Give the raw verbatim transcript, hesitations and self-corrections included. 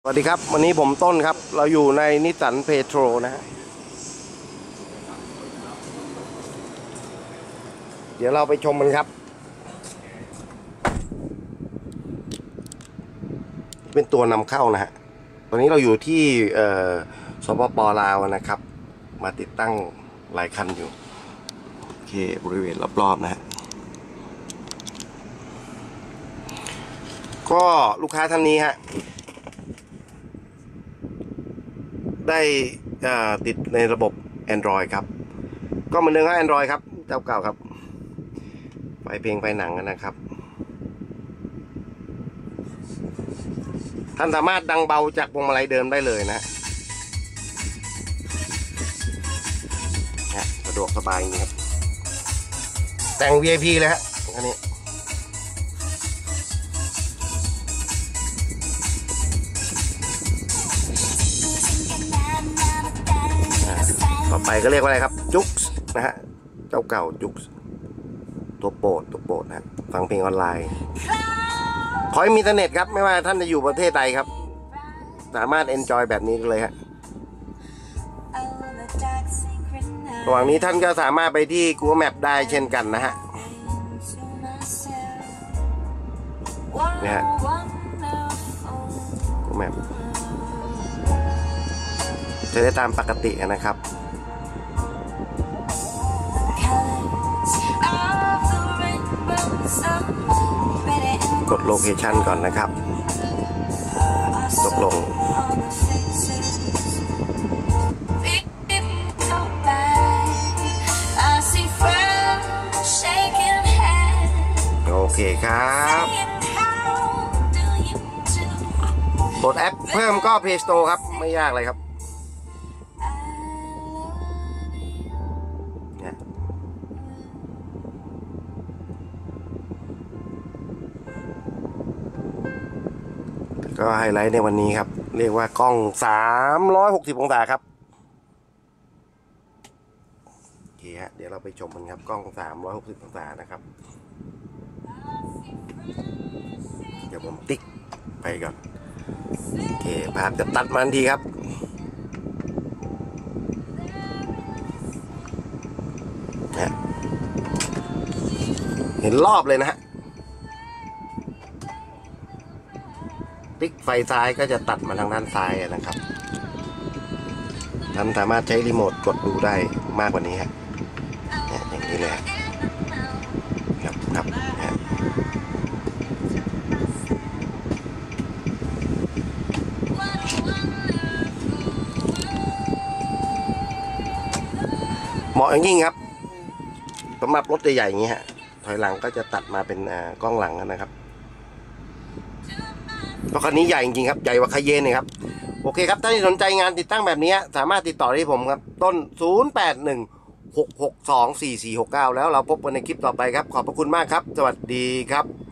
สวัสดีครับวันนี้ผมต้นครับเราอยู่ในนิสสันเพโตรนะฮะเดี๋ยวเราไปชมมันครับเป็นตัวนำเข้านะฮะตอนนี้เราอยู่ที่สปป.ลาวนะครับมาติดตั้งหลายคันอยู่โอเคบริเวณรอบๆนะฮะก็ลูกค้าท่านนี้ฮะได้ติดในระบบ Android ครับก็เหมือนเดิมครับ Android ครับเจ้าเก่าครับไฟเพลงไฟหนังนะครับท่านสามารถดังเบาจากพวงมาลัยเดิมได้เลยนะฮะสะดวกสบายอย่างนี้ครับแต่ง วี ไอ พี เลยฮะอันนี้ต่อไปก็เรียกว่าอะไรครับจุ๊กนะฮะเจ้าเก่าจุ๊กตัวโปรดตัวโปรดนะฟังเพลงออนไลน์ขอให้มีอินเทอร์เน็ตครับไม่ว่าท่านจะอยู่ประเทศใดครับสามารถเอนจอยแบบนี้เลยฮะระหว่างนี้ท่านก็สามารถไปที่ Google Map ได้เช่นกันนะฮะเนี่ยฮะ Google Map จะได้ตามปกตินะครับกดโลเคชันก่อนนะครับตกลงโอเคครับโหลดแอปเพิ่มก็ Play Store ครับไม่ยากเลยครับก็ไฮไลท์ในวันนี้ครับเรียกว่ากล้องสามร้อยหกสิบองศาครับโอเคฮะเดี๋ยวเราไปชมมันครับกล้องสามร้อยหกสิบองศานะครับเดี๋ยวผมติ๊กไปก่อนโอเคภาพจะตัดมาทันทีครับเห็นรอบเลยนะฮะติ๊กไฟซ้ายก็จะตัดมาทางด้านซ้ายนะครับท่านสามารถใช้รีโมทกดดูได้มากกว่านี้ฮะอย่างนี้เลยครับครับเหมาะอย่างยิ่งครับสำหรับรถใหญ่ๆอย่างนี้ฮะถอยหลังก็จะตัดมาเป็นกล้องหลังนะครับเพราะคันนี้ใหญ่จริงๆครับใหญ่กว่าคาเยนเลยครับโอเคครับถ้าสนใจงานติดตั้งแบบนี้สามารถติดต่อได้ผมครับต้นศูนย์ แปด หนึ่ง หก หก สอง สี่ สี่ หก เก้าแล้วเราพบกันในคลิปต่อไปครับขอบพระคุณมากครับสวัสดีครับ